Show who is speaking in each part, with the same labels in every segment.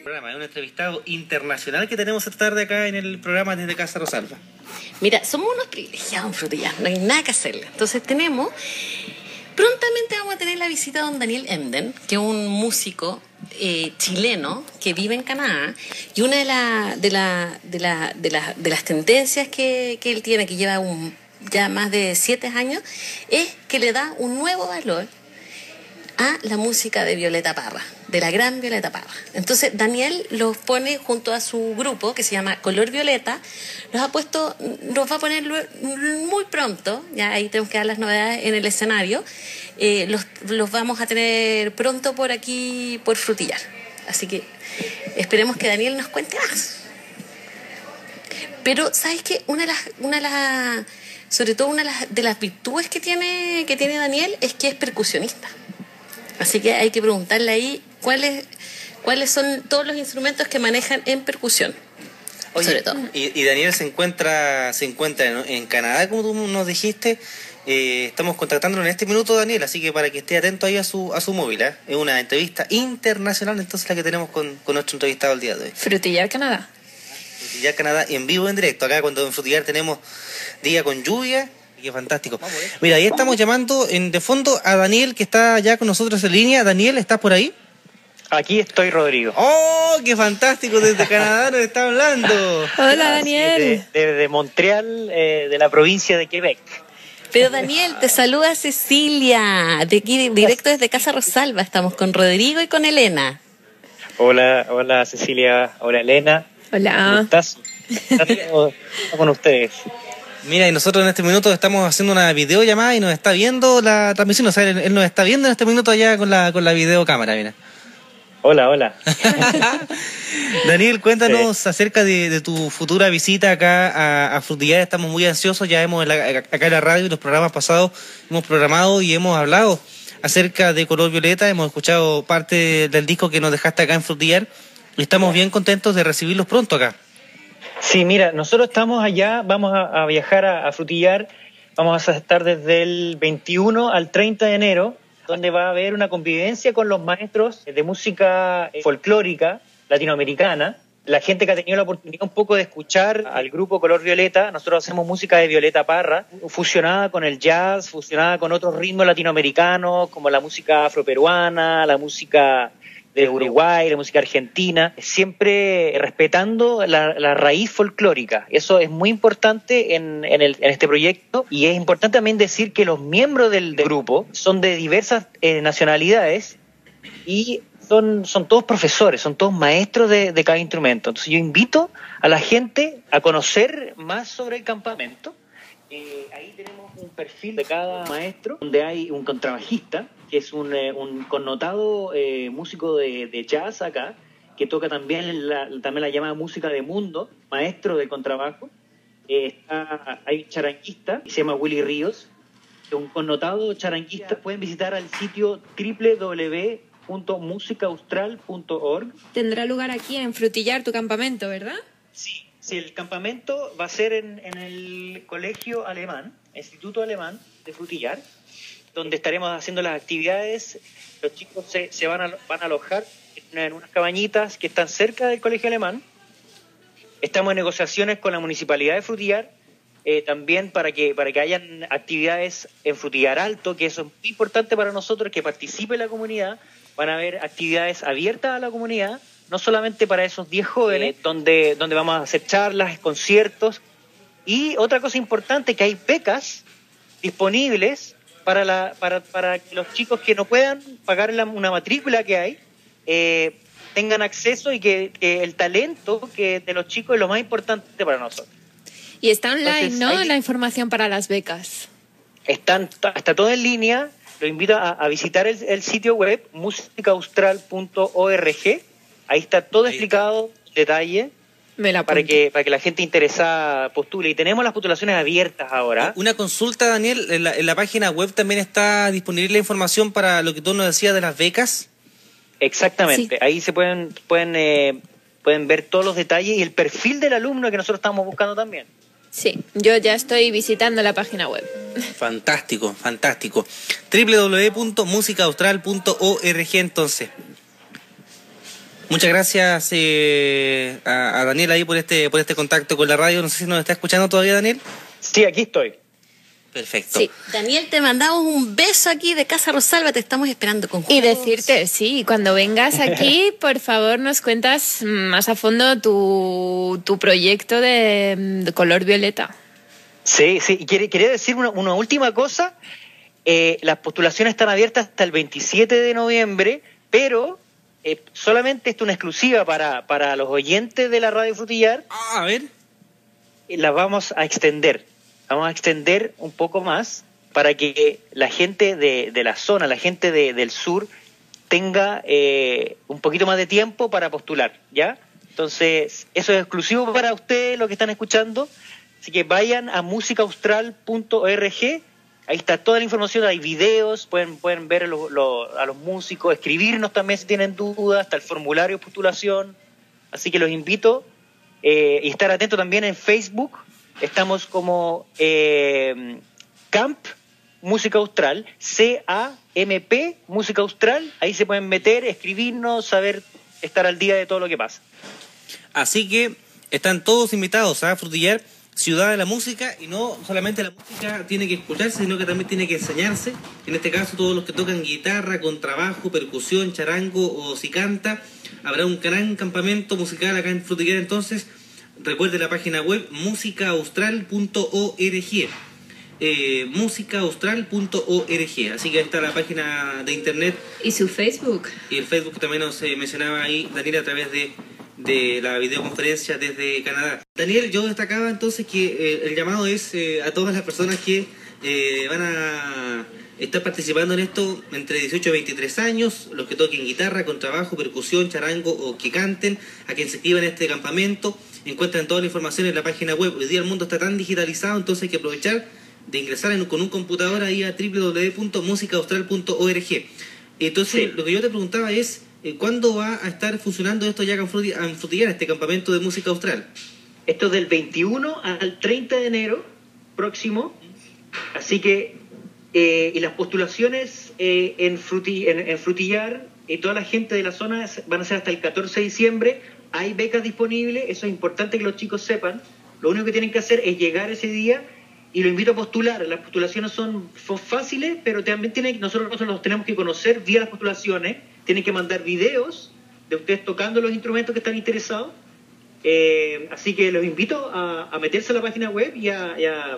Speaker 1: Programa, es un entrevistado internacional que tenemos esta tarde acá en el programa desde Casa Rosalba.
Speaker 2: Mira, somos unos privilegiados en Frutillar, no hay nada que hacerle. Entonces prontamente vamos a tener la visita de don Daniel Emden, que es un músico chileno que vive en Canadá, y una de las tendencias que él tiene, que lleva ya más de 7 años, es que le da un nuevo valor a la música de Violeta Parra, de la gran Violeta Parra. Entonces Daniel los pone junto a su grupo que se llama Color Violeta, los va a poner muy pronto, ya ahí tenemos que dar las novedades en el escenario, los vamos a tener pronto por aquí, por Frutillar. Así que esperemos que Daniel nos cuente más. Pero, ¿sabes qué? Sobre todo una de las virtudes que tiene Daniel es que es percusionista. Así que hay que preguntarle ahí cuáles son todos los instrumentos que manejan en percusión.
Speaker 1: Oye, sobre todo. Y Daniel se encuentra en Canadá, como tú nos dijiste. Estamos contactándolo en este minuto, Daniel, así que para que esté atento ahí a su móvil. Es una entrevista internacional, entonces, la que tenemos con nuestro entrevistado el día de hoy.
Speaker 3: Frutillar, Canadá.
Speaker 1: Frutillar, Canadá, en vivo, en directo. Acá cuando en Frutillar tenemos día con lluvia. Qué fantástico. Mira, ahí estamos llamando de fondo a Daniel, que está ya con nosotros en línea. Daniel, ¿estás por ahí?
Speaker 4: Aquí estoy, Rodrigo.
Speaker 1: ¡Oh, qué fantástico! Desde Canadá nos está hablando.
Speaker 3: Hola, Daniel.
Speaker 4: Desde Montreal, de la provincia de Quebec.
Speaker 2: Pero Daniel, te saluda Cecilia, de aquí directo desde Casa Rosalba. Estamos con Rodrigo y con Elena.
Speaker 4: Hola Cecilia, hola Elena.
Speaker 3: Hola.
Speaker 4: ¿Cómo estás? ¿Cómo con ustedes?
Speaker 1: Mira, y nosotros en este minuto estamos haciendo una videollamada y nos está viendo la transmisión. O sea, él nos está viendo en este minuto allá con la videocámara, mira.
Speaker 4: Hola.
Speaker 1: Daniel, cuéntanos acerca de tu futura visita acá a Frutillar. Estamos muy ansiosos, ya acá en la radio y los programas pasados hemos programado y hemos hablado acerca de Color Violeta. Hemos escuchado parte del disco que nos dejaste acá en Frutillar y estamos bien contentos de recibirlos pronto acá.
Speaker 4: Sí, mira, nosotros estamos allá, vamos a viajar a Frutillar, vamos a estar desde el 21 al 30 de enero, donde va a haber una convivencia con los maestros de música folclórica latinoamericana. La gente que ha tenido la oportunidad un poco de escuchar al grupo Color Violeta, nosotros hacemos música de Violeta Parra, fusionada con el jazz, fusionada con otros ritmos latinoamericanos, como la música afroperuana, la música de Uruguay, la música argentina, siempre respetando la raíz folclórica. Eso es muy importante en este proyecto, y es importante también decir que los miembros del grupo son de diversas nacionalidades y son todos profesores, son todos maestros de cada instrumento. Entonces yo invito a la gente a conocer más sobre el campamento. Ahí tenemos un perfil de cada maestro, donde hay un contrabajista, que es un connotado músico de jazz acá, que toca también la llamada música de mundo, maestro de contrabajo. Hay un charanguista, que se llama Willy Ríos, que es un connotado charanguista. Pueden visitar al sitio www.musicaustral.org.
Speaker 3: Tendrá lugar aquí en Frutillar, tu campamento, ¿verdad?
Speaker 4: Sí, el campamento va a ser en el colegio alemán, Instituto Alemán de Frutillar, donde estaremos haciendo las actividades. Los chicos se van a alojar en unas cabañitas que están cerca del colegio alemán. Estamos en negociaciones con la municipalidad de Frutillar, también para que hayan actividades en Frutillar Alto, que eso es muy importante para nosotros, que participe la comunidad. Van a haber actividades abiertas a la comunidad, no solamente para esos 10 jóvenes, donde vamos a hacer charlas, conciertos. Y otra cosa importante, que hay becas disponibles para que los chicos que no puedan pagar una matrícula que hay, tengan acceso, y que el talento de los chicos es lo más importante para nosotros.
Speaker 3: Y está online,
Speaker 4: entonces,
Speaker 3: ¿no? La información para las becas.
Speaker 4: Está todo en línea. Lo invito a visitar el sitio web musicaustral.org. Ahí está todo explicado en detalle. Para que la gente interesada postule. Y tenemos las postulaciones abiertas ahora.
Speaker 1: Una consulta, Daniel, en la página web también está disponible la información para lo que tú nos decías de las becas.
Speaker 4: Exactamente, sí. Ahí se pueden ver todos los detalles y el perfil del alumno que nosotros estamos buscando también.
Speaker 3: Sí, yo ya estoy visitando la página web.
Speaker 1: Fantástico. www.musicaustral.org entonces. Muchas gracias a Daniel ahí por este contacto con la radio. No sé si nos está escuchando todavía, Daniel.
Speaker 4: Sí, aquí estoy.
Speaker 1: Perfecto.
Speaker 2: Sí, Daniel, te mandamos un beso aquí de Casa Rosalba, te estamos esperando con
Speaker 3: Y
Speaker 2: juegos.
Speaker 3: decirte, sí, cuando vengas aquí, por favor, nos cuentas más a fondo tu proyecto de color violeta.
Speaker 4: Sí, y quería decir una última cosa. Las postulaciones están abiertas hasta el 27 de noviembre, pero solamente es una exclusiva para los oyentes de la Radio Frutillar.
Speaker 1: A ver.
Speaker 4: Las vamos a extender. Vamos a extender un poco más para que la gente de la zona, la gente del sur, tenga un poquito más de tiempo para postular, ¿ya? Entonces, eso es exclusivo para ustedes, los que están escuchando. Así que vayan a musicaustral.org. Ahí está toda la información, hay videos, pueden ver a los músicos, escribirnos también si tienen dudas, hasta el formulario de postulación. Así que los invito y estar atentos también en Facebook. Estamos como Camp Música Austral, C-A-M-P Música Austral. Ahí se pueden meter, escribirnos, estar al día de todo lo que pasa.
Speaker 1: Así que están todos invitados a Frutillar, ciudad de la música, y no solamente la música tiene que escucharse, sino que también tiene que enseñarse. En este caso, todos los que tocan guitarra, contrabajo, percusión, charango o si canta, habrá un gran campamento musical acá en Frutillar. Entonces, recuerde la página web musicaustral.org. Musicaustral.org. Así que ahí está la página de internet.
Speaker 3: Y su Facebook.
Speaker 1: Y el Facebook también nos mencionaba ahí, Daniel, a través de la videoconferencia desde Canadá. Daniel, yo destacaba entonces que el llamado es a todas las personas que van a estar participando en esto entre 18 y 23 años, los que toquen guitarra, contrabajo, percusión, charango o que canten, a quien se inscriban en este campamento. Encuentran toda la información en la página web. Hoy día el mundo está tan digitalizado, entonces hay que aprovechar de ingresar con un computador ahí a www.musicaustral.org. Entonces, sí, lo que yo te preguntaba es, ¿cuándo va a estar funcionando esto ya en Frutillar, este campamento de música austral?
Speaker 4: Esto es del 21 al 30 de enero próximo, así que y las postulaciones en Frutillar y toda la gente de la zona van a ser hasta el 14 de diciembre. Hay becas disponibles, eso es importante que los chicos sepan. Lo único que tienen que hacer es llegar ese día y lo invito a postular. Las postulaciones son fáciles, pero también nosotros los tenemos que conocer vía las postulaciones. Tienen que mandar videos de ustedes tocando los instrumentos que están interesados. Así que los invito a meterse a la página web y a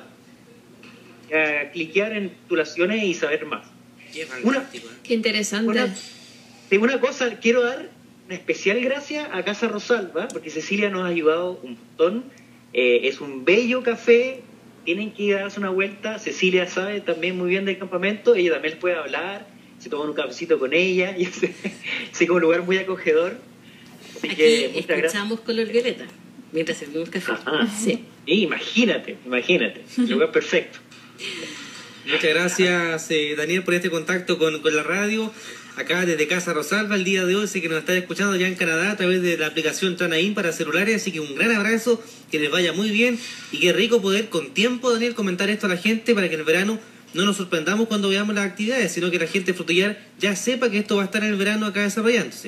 Speaker 4: cliquear en postulaciones y saber más.
Speaker 3: Qué interesante.
Speaker 4: Una cosa, quiero dar una especial gracias a Casa Rosalba, porque Cecilia nos ha ayudado un montón. Es un bello café, tienen que ir a darse una vuelta. Cecilia sabe también muy bien del campamento, ella también les puede hablar, se toman un cafecito con ella, y es como un lugar muy acogedor. Así
Speaker 2: aquí
Speaker 4: que muchas
Speaker 2: escuchamos color violeta mientras servimos café.
Speaker 4: Sí. Imagínate, lugar perfecto.
Speaker 1: Muchas gracias, Daniel, por este contacto con la radio. Acá desde Casa Rosalba, el día de hoy, sé que nos están escuchando ya en Canadá a través de la aplicación Tranaín para celulares, así que un gran abrazo, que les vaya muy bien y qué rico poder con tiempo, Daniel, comentar esto a la gente para que en el verano no nos sorprendamos cuando veamos las actividades, sino que la gente de Frutillar ya sepa que esto va a estar en el verano acá desarrollándose.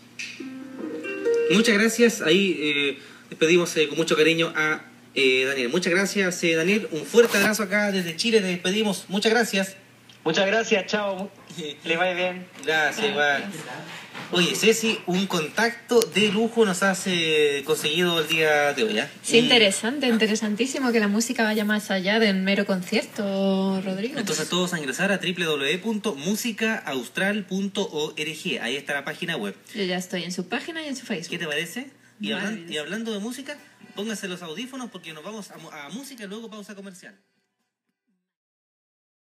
Speaker 1: Muchas gracias, ahí despedimos con mucho cariño a Daniel. Muchas gracias, Daniel, un fuerte abrazo acá desde Chile, te despedimos, muchas gracias.
Speaker 4: Muchas gracias, chao. Les vaya bien.
Speaker 1: Gracias, igual. Oye, Ceci, un contacto de lujo nos has conseguido el día de hoy, ¿eh?
Speaker 3: Sí, interesantísimo que la música vaya más allá de un mero concierto, Rodrigo.
Speaker 1: Entonces todos a ingresar a www.musicaustral.org. Ahí está la página web.
Speaker 3: Yo ya estoy en su página y en su Facebook.
Speaker 1: ¿Qué te parece? Y hablando de música, pónganse los audífonos porque nos vamos a música y luego pausa comercial.